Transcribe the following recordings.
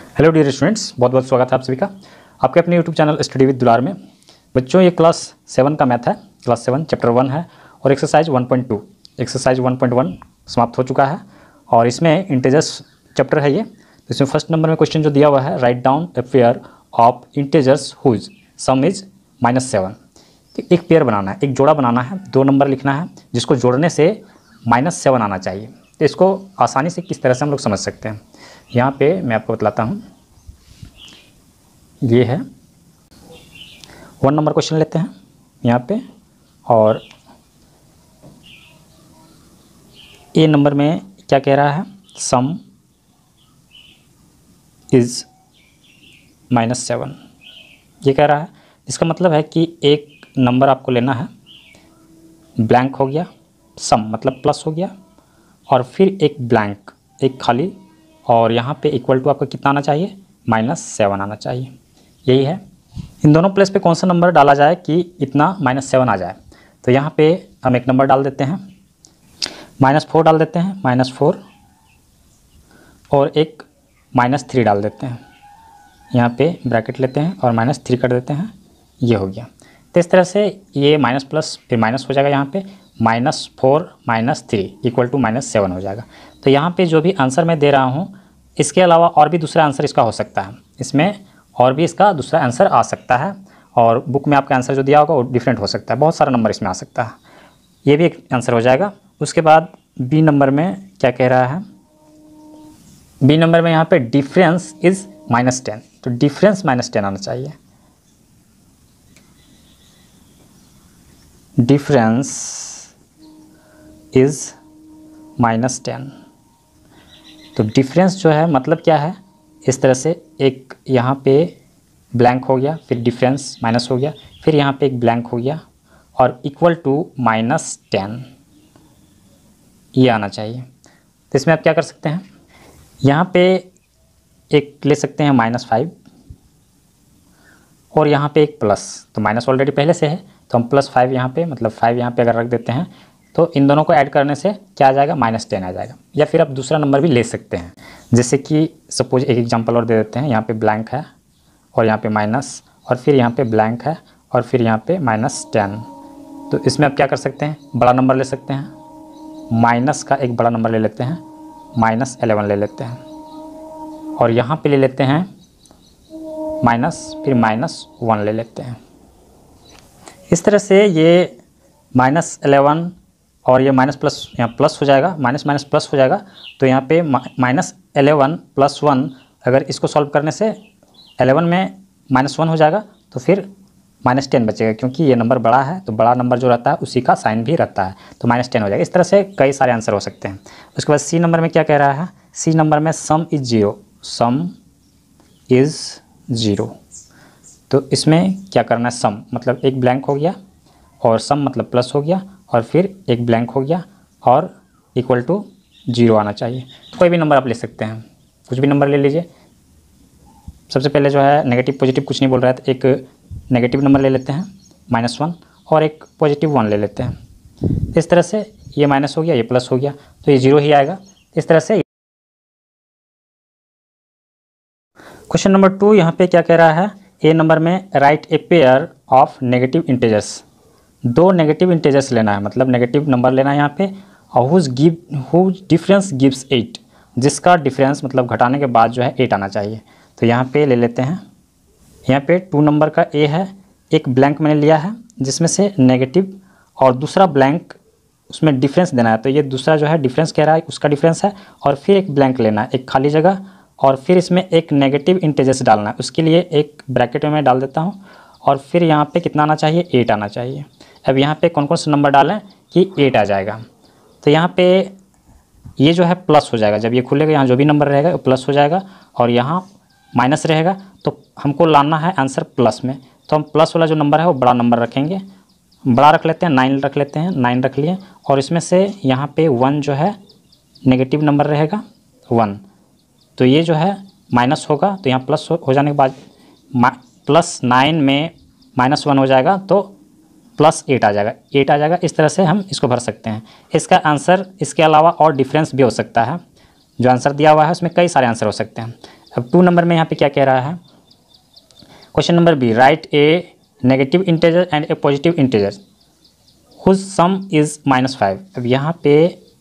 Hello dear students, बहुत बहुत स्वागत है आप सभी का आपके अपने यूट्यूब चैनल स्टडी विद दुलार में। बच्चों, ये क्लास 7 का मैथ है, क्लास 7 चैप्टर 1 है और एक्सरसाइज 1.2 एक्सरसाइज 1.1 समाप्त हो चुका है और इसमें इंटीजर्स चैप्टर है ये। तो इसमें फर्स्ट नंबर में क्वेश्चन जो दिया हुआ है, write down a pair of integers whose sum is -7। एक पेयर बनाना है, एक जोड़ा बनाना है, 2 नंबर लिखना है जिसको जोड़ने से -7 आना चाहिए। तो इसको आसानी से किस तरह से हम लोग समझ सकते हैं, यहाँ पे मैं आपको बतलाता हूँ। ये है 1 नंबर क्वेश्चन लेते हैं यहाँ पे, और ए नंबर में क्या कह रहा है, सम इज़ -7 ये कह रहा है। इसका मतलब है कि एक नंबर आपको लेना है, ब्लैंक हो गया, सम मतलब प्लस हो गया, और फिर एक ब्लैंक, एक खाली, और यहाँ पे इक्वल टू आपका कितना आना चाहिए, -7 आना चाहिए। यही है। इन दोनों प्लेस पे कौन सा नंबर डाला जाए कि इतना -7 आ जाए। तो यहाँ पे हम एक नंबर डाल देते हैं, -4 डाल देते हैं, -4, और एक -3 डाल देते हैं। यहाँ पे ब्रैकेट लेते हैं और -3 कर देते हैं, ये हो गया। तो इस तरह से ये माइनस प्लस फिर माइनस हो जाएगा, यहाँ पे -4 -3 इक्वल टू -7 हो जाएगा। तो यहाँ पे जो भी आंसर मैं दे रहा हूँ, इसके अलावा और भी दूसरा आंसर इसका हो सकता है, इसमें और भी इसका दूसरा आंसर आ सकता है, और बुक में आपका आंसर जो दिया होगा वो डिफरेंट हो सकता है, बहुत सारा नंबर इसमें आ सकता है। ये भी एक आंसर हो जाएगा। उसके बाद बी नंबर में क्या कह रहा है, बी नंबर में यहाँ पे डिफरेंस इज़ -10, तो डिफरेंस -10 आना चाहिए। डिफरेंस इज़ -10, तो डिफरेंस जो है मतलब क्या है, इस तरह से एक यहाँ पे ब्लैंक हो गया, फिर डिफरेंस माइनस हो गया, फिर यहाँ पे एक ब्लैंक हो गया, और इक्वल टू -10 ये आना चाहिए। तो इसमें आप क्या कर सकते हैं, यहाँ पे एक ले सकते हैं -5, और यहाँ पे एक प्लस, तो माइनस ऑलरेडी पहले से है तो हम +5 यहाँ पे, मतलब 5 यहाँ पे अगर रख देते हैं तो इन दोनों को ऐड करने से क्या आ जाएगा, -10 आ जाएगा। या फिर आप दूसरा नंबर भी ले सकते हैं, जैसे कि सपोज एक एग्जांपल और दे देते हैं। यहाँ पे ब्लैंक है और यहाँ पे माइनस, और फिर यहाँ पे ब्लैंक है और फिर यहाँ पे -10। तो इसमें आप क्या कर सकते हैं, बड़ा नंबर ले सकते हैं, माइनस का एक बड़ा नंबर ले लेते हैं, -11 ले लेते हैं, और यहाँ पे ले लेते हैं माइनस, फिर -1 ले लेते हैं। इस तरह से ये -11 और ये माइनस प्लस यहाँ प्लस हो जाएगा, माइनस माइनस प्लस हो जाएगा। तो यहाँ पे -11 + 1, अगर इसको सॉल्व करने से 11 में -1 हो जाएगा, तो फिर -10 बचेगा, क्योंकि ये नंबर बड़ा है तो बड़ा नंबर जो रहता है उसी का साइन भी रहता है, तो -10 हो जाएगा। इस तरह से कई सारे आंसर हो सकते हैं। उसके बाद सी नंबर में क्या कह रहा है, सी नंबर में सम इज़ 0, सम इज़ 0। तो इसमें क्या करना है, सम मतलब एक ब्लैंक हो गया, और सम मतलब प्लस हो गया, और फिर एक ब्लैंक हो गया, और इक्वल टू 0 आना चाहिए। तो कोई भी नंबर आप ले सकते हैं, कुछ भी नंबर ले लीजिए। सबसे पहले जो है नेगेटिव पॉजिटिव कुछ नहीं बोल रहा है, तो एक नेगेटिव नंबर ले लेते हैं -1, और एक पॉजिटिव 1 ले लेते हैं। इस तरह से ये माइनस हो गया, ये प्लस हो गया, तो ये 0 ही आएगा। इस तरह से क्वेश्चन नंबर 2 यहाँ पे क्या कह रहा है, ए नंबर में write a pair of negative integers, 2 negative integers लेना है, मतलब नेगेटिव नंबर लेना है यहाँ पे, और हुज डिफरेंस गिव्स 8, जिसका डिफरेंस मतलब घटाने के बाद जो है 8 आना चाहिए। तो यहाँ पे ले लेते हैं, यहाँ पे 2 नंबर का ए है, एक ब्लैंक मैंने लिया है जिसमें से नेगेटिव, और दूसरा ब्लैंक उसमें डिफरेंस देना है। तो ये दूसरा जो है डिफरेंस कह रहा है, उसका डिफरेंस है, और फिर एक ब्लैंक लेना है, एक खाली जगह, और फिर इसमें एक नेगेटिव इंटीजर्स डालना है। उसके लिए एक ब्रैकेट में मैं डाल देता हूँ, और फिर यहाँ पे कितना आना चाहिए, 8 आना चाहिए। अब यहाँ पे कौन कौन सा नंबर डालें कि 8 आ जाएगा। तो यहाँ पे ये जो है प्लस हो जाएगा, जब ये खुलेगा यहाँ जो भी नंबर रहेगा वो प्लस हो जाएगा, और यहाँ माइनस रहेगा, तो हमको लाना है आंसर प्लस में। तो हम प्लस वाला जो नंबर है वो बड़ा नंबर रखेंगे, बड़ा रख लेते हैं, 9 रख लेते हैं, 9 रख लिए, और इसमें से यहाँ पे 1 जो है नेगेटिव नंबर रहेगा 1, तो ये जो है माइनस होगा, तो यहाँ प्लस हो जाने के बाद +9 में -1 हो जाएगा, तो +8 आ जाएगा, 8 आ जाएगा। इस तरह से हम इसको भर सकते हैं। इसका आंसर इसके अलावा और डिफरेंस भी हो सकता है, जो आंसर दिया हुआ है उसमें कई सारे आंसर हो सकते हैं। अब 2 नंबर में यहाँ पे क्या कह रहा है, question number B, write a negative integer and a positive integer whose sum is -5। अब यहाँ पे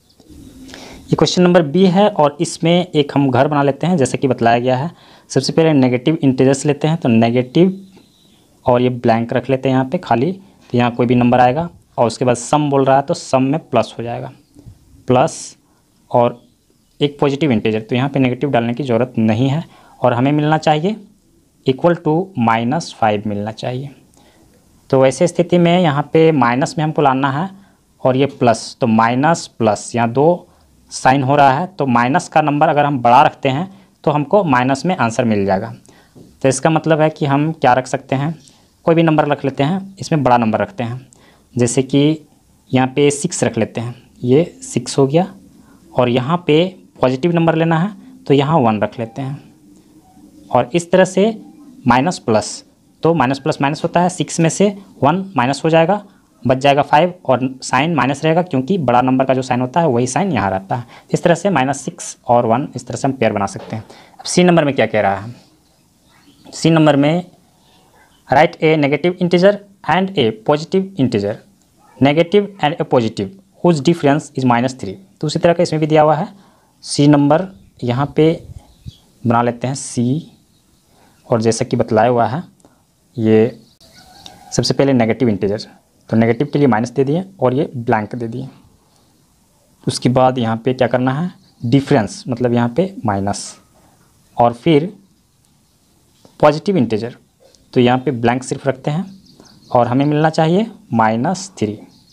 ये क्वेश्चन नंबर बी है और इसमें एक हम घर बना लेते हैं जैसे कि बतलाया गया है। सबसे पहले नेगेटिव इंटीजर्स लेते हैं, तो नेगेटिव और ये ब्लैंक रख लेते हैं यहाँ पे खाली, तो यहाँ कोई भी नंबर आएगा और उसके बाद सम बोल रहा है तो सम में प्लस हो जाएगा, प्लस और एक पॉजिटिव इंटीजर, तो यहाँ पे नेगेटिव डालने की ज़रूरत नहीं है और हमें मिलना चाहिए इक्वल टू -5 मिलना चाहिए। तो ऐसे स्थिति में यहाँ पे माइनस में हमको लाना है और ये प्लस, तो माइनस प्लस यहाँ 2 साइन हो रहा है, तो माइनस का नंबर अगर हम बड़ा रखते हैं तो हमको माइनस में आंसर मिल जाएगा। तो इसका मतलब है कि हम क्या रख सकते हैं, कोई भी नंबर रख लेते हैं, इसमें बड़ा नंबर रखते हैं, जैसे कि यहाँ पे 6 रख लेते हैं, ये 6 हो गया। और यहाँ पे पॉजिटिव नंबर लेना है तो यहाँ 1 रख लेते हैं और इस तरह से माइनस प्लस, तो माइनस प्लस माइनस होता है, 6 में से 1 माइनस हो जाएगा, बच जाएगा 5 और साइन माइनस रहेगा क्योंकि बड़ा नंबर का जो साइन होता है वही साइन यहाँ रहता है। इस तरह से -6 और 1 इस तरह से हम पेयर बना सकते हैं। अब सी नंबर में क्या कह रहा है, सी नंबर में write a negative integer and a positive integer, negative and a positive whose difference is -3। तो उसी तरह का इसमें भी दिया हुआ है। सी नंबर यहाँ पे बना लेते हैं सी, और जैसा कि बतलाया हुआ है ये सबसे पहले नेगेटिव इंटीजर, तो नेगेटिव के लिए माइनस दे दिए और ये ब्लैंक दे दिए। उसके बाद यहाँ पे क्या करना है, डिफरेंस मतलब यहाँ पे माइनस, और फिर पॉजिटिव इंटीजर, तो यहाँ पे ब्लैंक सिर्फ रखते हैं और हमें मिलना चाहिए -3।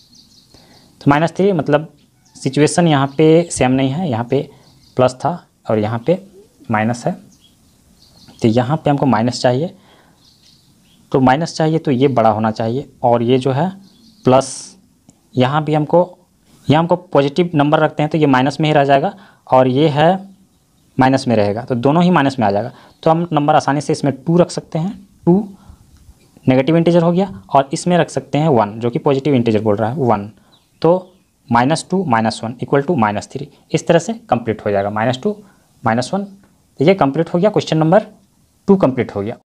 तो -3 मतलब सिचुएशन यहाँ पे सेम नहीं है, यहाँ पे प्लस था और यहाँ पे माइनस है, तो यहाँ पे हमको माइनस चाहिए, तो माइनस चाहिए तो ये बड़ा होना चाहिए और ये जो है प्लस, यहाँ भी हमको पॉजिटिव नंबर रखते हैं तो ये माइनस में ही रह जाएगा और ये है माइनस में रहेगा, तो दोनों ही माइनस में आ जाएगा। तो हम नंबर आसानी से इसमें 2 रख सकते हैं, 2 नेगेटिव इंटीजर हो गया, और इसमें रख सकते हैं 1 जो कि पॉजिटिव इंटीजर बोल रहा है 1, तो -2 -1 इक्वल टू -3। इस तरह से कंप्लीट हो जाएगा, -2 -1। तो ये कंप्लीट हो गया, क्वेश्चन नंबर 2 कंप्लीट हो गया।